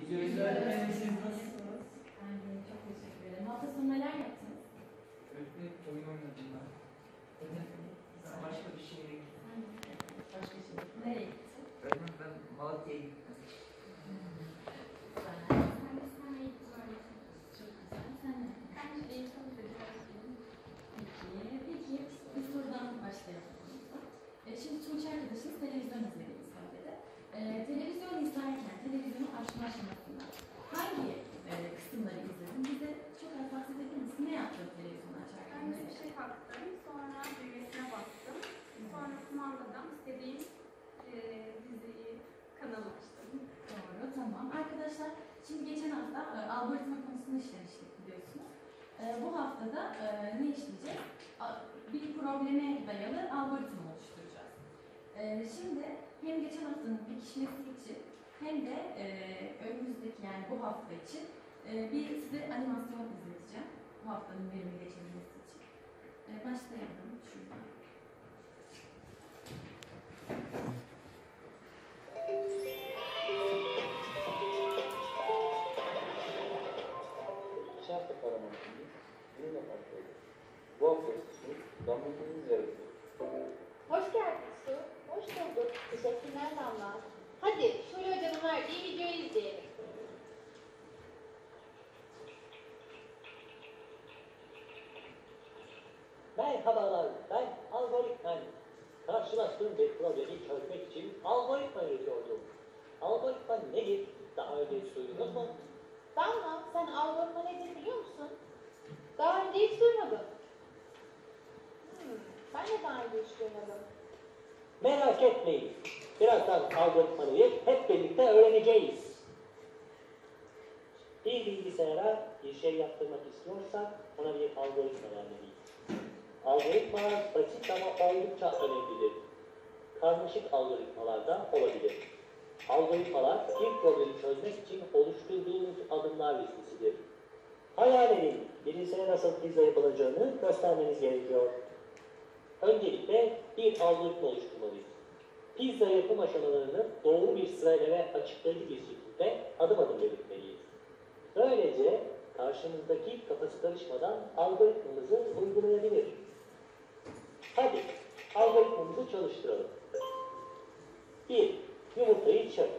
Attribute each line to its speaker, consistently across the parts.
Speaker 1: Güzel öğretmenim, siz nasılsınız?
Speaker 2: Ben de çok teşekkür ederim. Hafta sonu neler yaptınız?
Speaker 1: Öğretmenim oyun oynadım ben. Başka bir şeye gittim.
Speaker 2: Başka şey. Nereye gittin?
Speaker 1: Öğretmenim ben Malatya'ya gittim.
Speaker 2: Güzel. Sen nereye gittin öğretmenim? Çok güzel. Sen ne? Ben de eğitim öğretmenim. Peki bir sorudan başlayalım. Şimdi Tuğçe arkadaşınız televizyon izlediğini söyledi. Televizyon izlerken televizyonu açma aşamasında hangi kısımları izledin? Bize çok az bahsedebilir misin? Ne yaptın televizyonu açarken?
Speaker 3: Önce bir şey taktım, sonra düğmesine bastım. Sonra kumandadan istediğim diziyi, kanalı açtım.
Speaker 2: Doğru, tamam. Arkadaşlar, şimdi geçen hafta algoritma konusunu işlemiştik biliyorsunuz. Bu haftada ne işleyeceğiz? Bir probleme dayalı algoritma oluşturacağız. Şimdi hem geçen haftanın pekişmesi için hem de önümüzdeki yani bu hafta için bir size animasyon izleteceğim. Bu haftanın verimli geçirilmesi için. Başlayalım şuradan.
Speaker 4: Şartlı parametrimiz yine farklıydı. Bu hafta su damlatımız yaratıyor.
Speaker 5: Hoş geldin Su. Hoş bulduk. Teşekkürler Damla. Hadi Şule Hoca'nın verdiği videoyu izleyelim.
Speaker 6: Merhabalar, ben algoritmen. Karşılaştığım bir problemi çözmek için algoritma üretiyordum. Algoritma nedir? Daha önce hiç duydunuz mu?
Speaker 5: Damla, sen algoritma nedir biliyor musun? Daha önce hiç duymadım. Ben de daha önce hiç duymadım.
Speaker 6: Merak etmeyin. Birazdan algoritmayı hep birlikte öğreneceğiz. Bir bilgisayara bir şey yaptırmak istiyorsak ona bir algoritma vermeliyiz. Algoritmalar basit ama oldukça önemlidir. Karmaşık algoritmalar da olabilir. Algoritmalar bir problemi çözmek için oluşturduğumuz adımlar listesidir. Hayal edin, bilgisayara nasıl pizza yapılacağını göstermeniz gerekiyor. Öncelikle bir algoritma oluşturmalıyız. Pizza yapım aşamalarını doğru bir sırayla ve açıklayıcı bir şekilde adım adım belirtmeliyiz. Böylece karşımızdaki kafası karışmadan algoritmamızı uygulayabilir. Hadi algoritmamızı çalıştıralım. 1. Yumurtayı çır.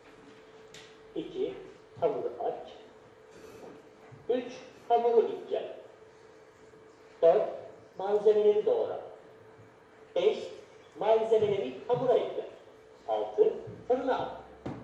Speaker 6: 2. Hamuru aç. 3. Hamuru ince. 4. Malzemeleri doğra. 5. Malzemeleri hamura ekle. 6. Fırına at.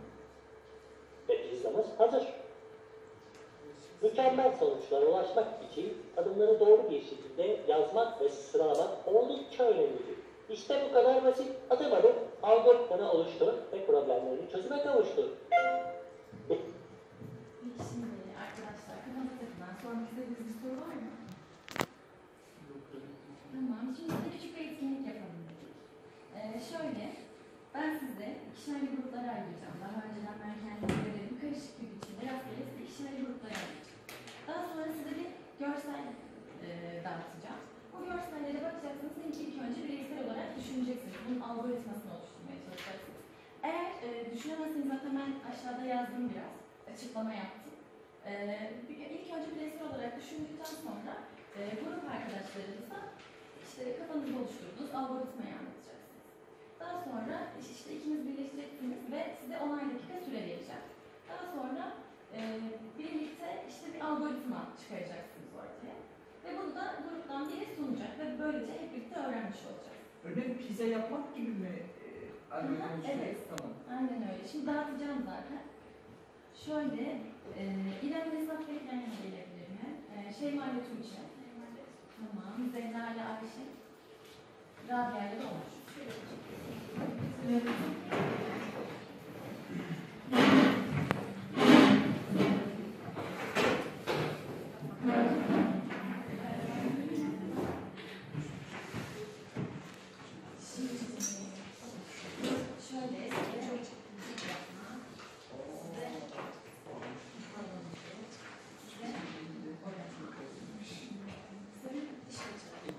Speaker 6: Ve pizzamız hazır. Mükemmel sonuçlara ulaşmak için adımları doğru bir şekilde yazmak ve sıralamak oldukça önemlidir. İşte bu kadar basit. Adım adım algoritmanı oluştur ve problemlerini çözüme kavuştur.
Speaker 2: Peki şimdi arkadaşlar kafanıza takılan sormak istediğiniz bir soru var mı? Tamam, şimdi size küçük bir etkinlik yapalım dedik. Şöyle, ben size ikişerli gruplara ayıracağım. Daha önceden ben kendim görelim, karışık bir biçimde rastgele size ikişerli gruplara ayıracağım. Daha sonra size bir görsel dağıtacağım. Bu görsellere bakacaksınız, ilk önce bireysel olarak düşüneceksiniz. Bunun algoritmasını oluşturmaya çalışacaksınız. Eğer düşünemezseniz zaten ben aşağıda yazdım biraz, açıklama yaptım. İlk önce bireysel olarak düşündükten sonra grup arkadaşlarınızla işte kafanızda oluşturduğunuz algoritmayı anlatacaksınız. Daha sonra işte ikiniz birleştireceksiniz ve size 10'ar dakika süre vereceğim. Daha sonra birlikte işte bir algoritma çıkaracaksınız ortaya. Ve bunu da gruptan biri sunacak ve böylece hep birlikte öğrenmiş olacağız.
Speaker 1: Öğretmenim pizza yapmak gibi mi?
Speaker 2: Evet.
Speaker 1: Tamam.
Speaker 2: Aynen öyle. Şimdi dağıtacağım zaten. Şöyle, İrem ve Esat Bey yan yana gelebilir mi? Şeyma ile Tuğçe. Tamam. Zehra ile Ayşe. Rabia ile Olmuş.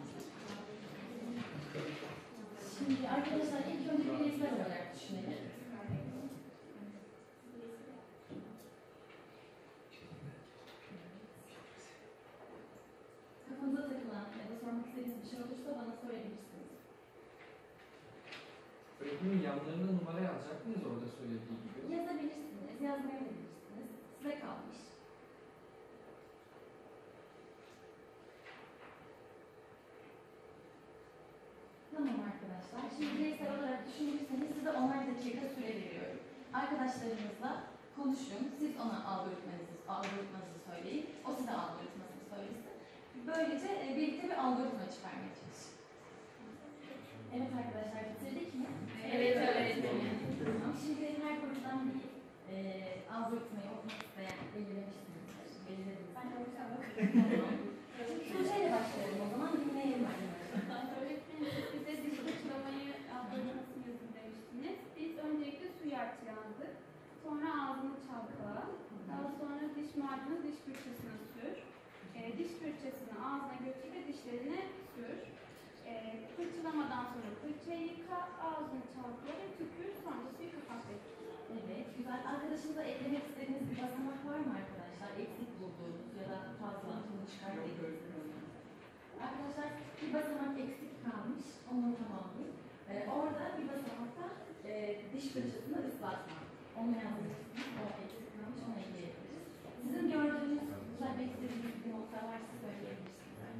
Speaker 2: Şimdi arkadaşlar ilk önce bireysel olarak düşünelim. bir şey olursa bana söyleyebilirsiniz.
Speaker 1: Öğretmenin yanlarına numara yazacak mıyız orada söylediği gibi?
Speaker 2: Yazabilirsiniz, yazmayabilirsiniz. Size kalmış. Tamam arkadaşlar. Şimdi bireysel olarak düşünürseniz size 10'ar dakika süre veriyorum. Arkadaşlarınızla konuşun. Siz ona algoritmanızı söyleyin. O size algoritmasını söylesin. Böylece birlikte bir algoritma çıkarmaya çalışın. Evet arkadaşlar, bitirdik mi?
Speaker 3: Evet, öğretmenim.
Speaker 2: Tamam. Şimdi her gruptan bir algoritmayı okumak isteyen belirlemişsinizdir. Belirlediniz.
Speaker 3: Ben de hocam
Speaker 2: Tamam. Tuğçe'yle başlayalım o zaman. Dinleyelim arkadaşlar.
Speaker 3: Öğretmenim bize diş fırçalamayı algoritmasını yazın demiştiniz. Biz öncelikle su yazdık. Sonra ağzını çalkala. Daha sonra diş macunu diş fırçasına sür. Diş fırçasını ağzına götür ve dişlerine sür. Fırçalamadan sonra fırçayı yıka, ağzını çalkala ve tükür, sonra suyu kapat.
Speaker 2: Evet, güzel. Arkadaşınıza eklemek istediğiniz bir basamak var mı arkadaşlar? Eksik bulduğunuz ya da fazla bunu çıkartabilirsiniz. Arkadaşlar bir basamak eksik kalmış, onu tamamlayın. Orada bir basamakta diş fırçasını ıslatma. Onu yazmışsınız, o eksik kalmış, onu ekleyebiliriz. Sizin gördüğünüz, düzeltmek istediğiniz bir nokta varsa söyleyebilirsiniz.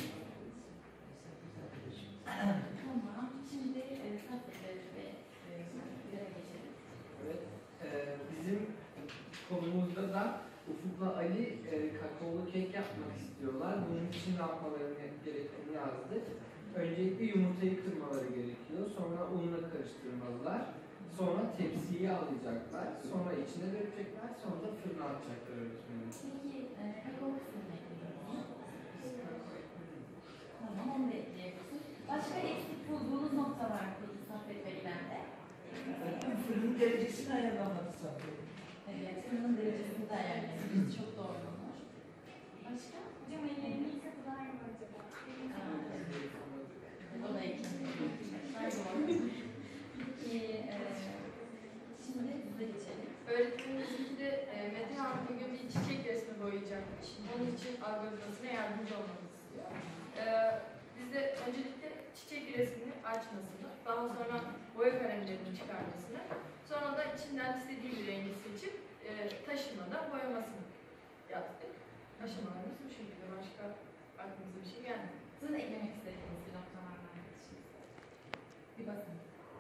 Speaker 2: Tamam, şimdi tasdikleri ve yere geçelim.
Speaker 1: Evet. Bizim konumuzda da Ufuk'la Ali kakaolu kek yapmak istiyorlar. Bunun için ne yapmaları gerektiğini yazdık. Öncelikle yumurtayı kırmaları gerekiyor. Sonra unla karıştırmalılar. Sonra tepsiyi alacaklar. Sonra içine dökecekler. Sonra da fırına atacaklar öğretmenim.
Speaker 2: Peki, kakao kısmını ekleyelim. Tamam, onu da ekleyebiliriz. Başka eksik bulduğunuz nokta var mı peki Saffet ve İrem'de?
Speaker 7: Fırın derecesini ayarlamadı zaten.
Speaker 2: Evet, fırının derecesini de ayarlayabiliriz. Çok doğru olur. Başka?
Speaker 3: Hocam ellerinin sapı var mı acaba?
Speaker 2: O da ekleyebiliriz. Doğru. Peki, şimdi size geçelim.
Speaker 8: Öğretmenimizinki de Mete Hanım bugün bir çiçek resmi boyayacakmış. Onun için algoritmasına yardımcı olmamızı istiyor. Biz de öncelikle çiçek resmini açmasını, daha sonra boya kalemlerini çıkarmasını, sonra da içinden istediği bir rengi seçip taşımada boyamasını yaptık. Aşamalarımız bu şekilde. Başka aklımıza bir şey gelmedi.
Speaker 2: Sizin eklemek istediğiniz bir nokta var mı arkadaşınız? Bir bakın.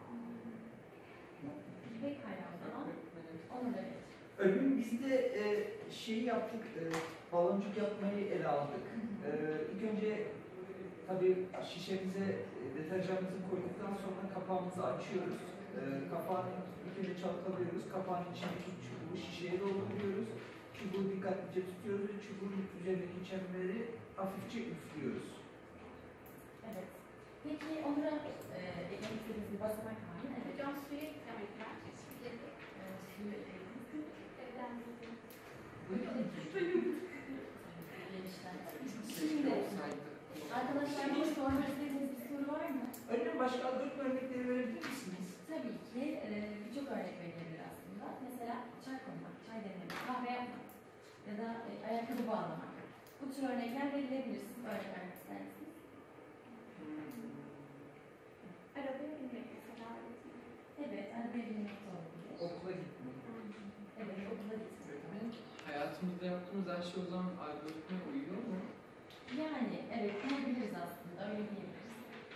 Speaker 2: Pekala o zaman. Onu da evet.
Speaker 7: Öbür biz de şeyi yaptık, baloncuk yapmayı ele aldık. İlk önce tabii şişemize deterjanımızı koyduktan sonra kapağımızı açıyoruz. Kapağını ilk önce çalkalıyoruz. Kapağın içindeki çubuğu şişeye dolduruyoruz. Çubuğu dikkatlice tutuyoruz ve çubuğun üzerindeki çemberi hafifçe üflüyoruz.
Speaker 2: Evet. Peki Onur'a eklemek istediğiniz bir basamak var mı? Evet.
Speaker 3: Hocam suyu eklemekler.
Speaker 2: Suyu ekleyelim. Şimdi arkadaşlar bir sormak istediğiniz bir soru var mı?
Speaker 7: Örneğin başka algoritma örnekleri verebilir misiniz?
Speaker 2: Tabii ki birçok örnek verilebilir aslında. Mesela çay koymak, çay demlemek, kahve yapmak ya da ayakkabı bağlamak. Bu tür örnekler verilebilir. Siz örnek vermek ister misiniz?
Speaker 3: Arabaya binmek mesela.
Speaker 2: Evet, arabaya binmek de olabilir.
Speaker 1: Okula gitmek.
Speaker 2: Evet, okula gitmek.
Speaker 1: Öğretmenim, hayatımızda yaptığımız her şey o zaman algoritmaya uyuyor mu?
Speaker 2: Yani evet, diyebiliriz aslında, öyle diyebiliriz.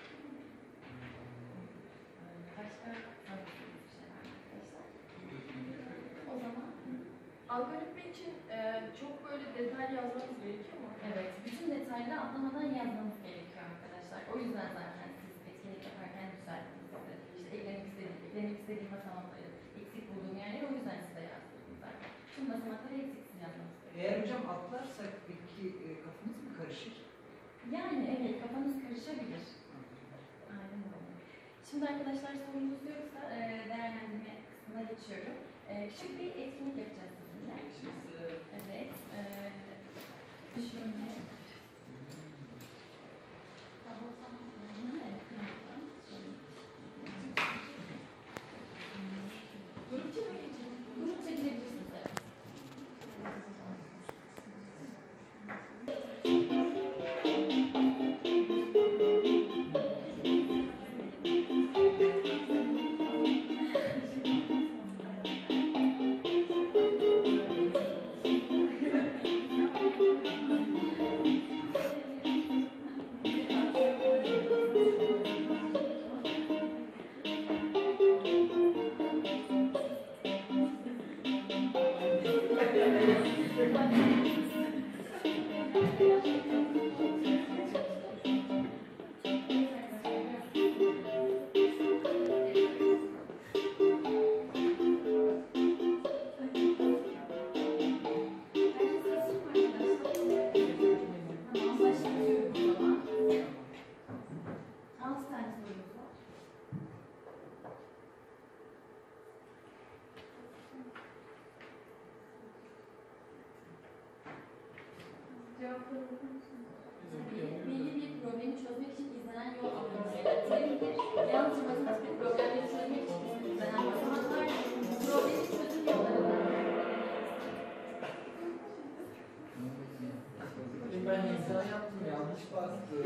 Speaker 2: Başka söylediğiniz bir şey var mı arkadaşlar? O zaman
Speaker 8: Algoritma için çok böyle detay yazmamız gerekiyor mu?
Speaker 2: evet, bütün detayları atlamadan yazmamız gerekiyor arkadaşlar. O yüzden zaten siz etkinlik yaparken düzelttiniz. İşte eklemek istediğim basamakları, eksik bulduğum yerleri o yüzden size yazdırdım zaten. Tüm basamakları eksiksiz yazmamız gerekiyor.
Speaker 7: Eğer hocam atlarsak peki kafamız mı karışır?
Speaker 2: Yani evet, kafanız karışabilir. Aynen öyle. Şimdi arkadaşlar sorunuz yoksa değerlendirme kısmına geçiyorum. Küçük bir etkinlik yapacağız sizinle. Evet. Şöyle. Grup çekilebilirsiniz. Evet. Belli bir problemi çözmek için izlenen yol anlamına getirilir. Yalnızca matematik problemleri çözmek için izlenen basamaklar problemi çözüm yollarıdır.
Speaker 1: Ben insan yaptım, yanlış bastım.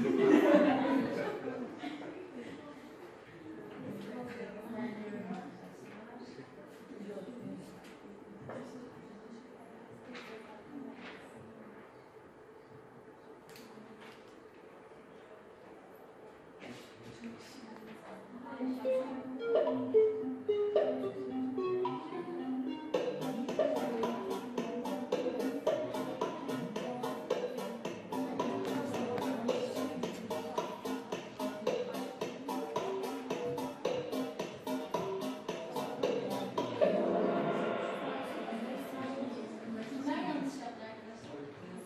Speaker 2: Kimler yanlış yaptı arkadaşlar?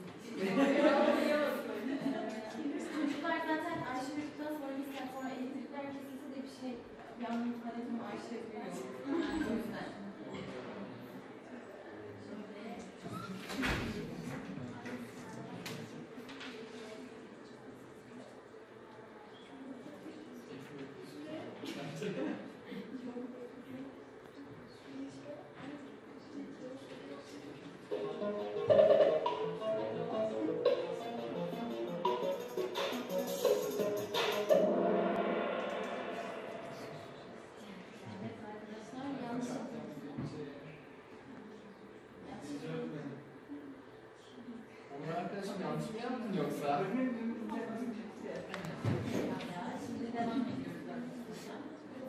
Speaker 2: Çocuklar zaten arşiv yaptıktan sonra bir saat sonra elektrikler kesilse de bir şey yanlış hareketimi arşiv yapıyor. O yüzden. Evet arkadaşlar yanlış yapıyorsunuz.
Speaker 1: Onur arkadaşım yanlış mı yaptın yoksa?
Speaker 2: Ya, şimdi devam ediyoruz arkadaşlar.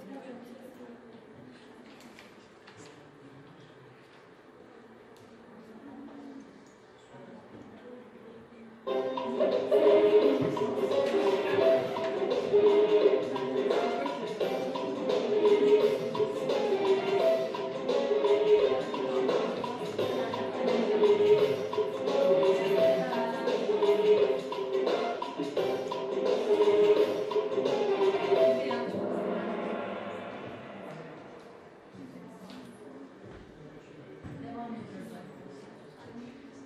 Speaker 2: Devam ediyoruz arkadaşlar.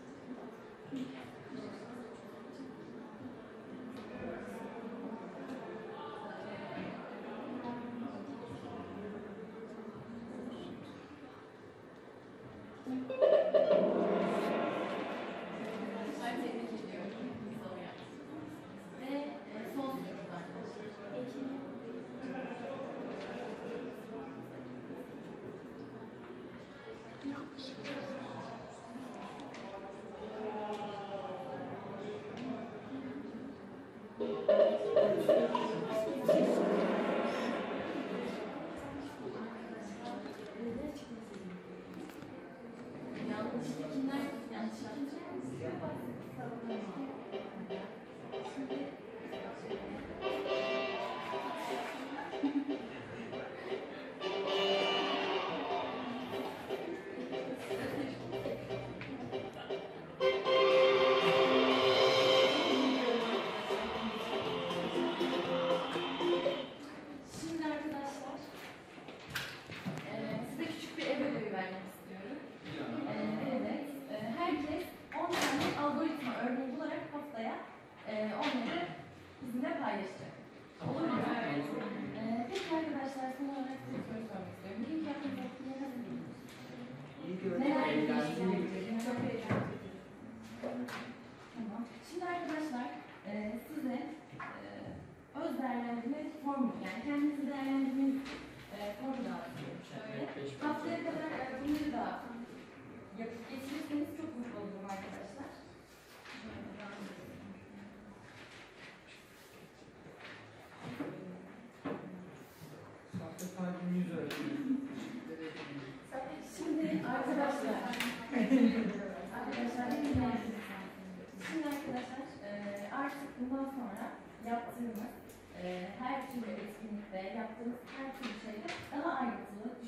Speaker 2: Arkadaşlar tebrik ediyorum. Zor yaptınız. Ve son sorumuz arkadaşlar. Yanlış kimler yanlış yaptı? Şimdi arkadaşlar size küçük bir ev ödevi vermek istiyorum. Evet. Herkes 10 tane algoritma örneği bularak haftaya onları bizimle paylaşacak. Olur mu? Peki arkadaşlar son olarak size bir soru sormak istiyorum. Bugünkü yaptığınız etkinliğe nasıl buldunuz?
Speaker 1: İyi gördüm.
Speaker 2: Neler
Speaker 1: Eğlenceli.
Speaker 2: değişti? Çok heyecanlı. Tamam. Şimdi arkadaşlar size öz değerlendirme formülü, yani kendinizi değerlendirme formülü anlatıyorum şöyle. Haftaya kadar bunları da yapıp geçirirseniz çok mutlu olurum arkadaşlar.
Speaker 1: Sahte kalbim 100 öğretmenim.
Speaker 2: Şimdi arkadaşlar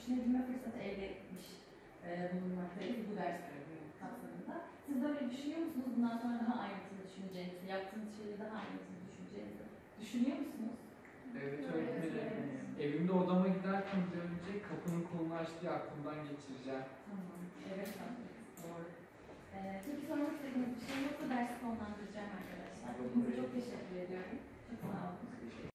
Speaker 2: düşünebilme fırsatı elde etmiş bulunmaktayız bu ders kapsamında. Siz böyle düşünüyor musunuz? Bundan sonra daha ayrıntılı düşüneceğinizi, yaptığınız şeyleri daha ayrıntılı düşüneceğinizi düşünüyor musunuz?
Speaker 1: Evet öğretmenim. Evimde odama giderken bir önce kapının kolunu açtığı aklımdan geçireceğim.
Speaker 2: Tamam. Evet, doğru. Peki sormak istediğiniz bir şey yoksa dersi sonlandıracağım arkadaşlar.